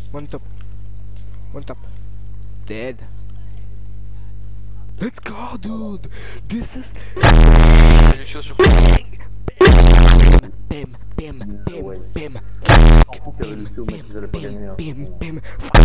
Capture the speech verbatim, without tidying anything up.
One top. One top. Dead. Let's go, dude. This is. Les chaussures. Bim, bim, bim, bim, bim, S'en fout qu'il y avait bim, le Bisous, mais bim, qu'ils allaient pas bim, gagner, hein. bim, bim.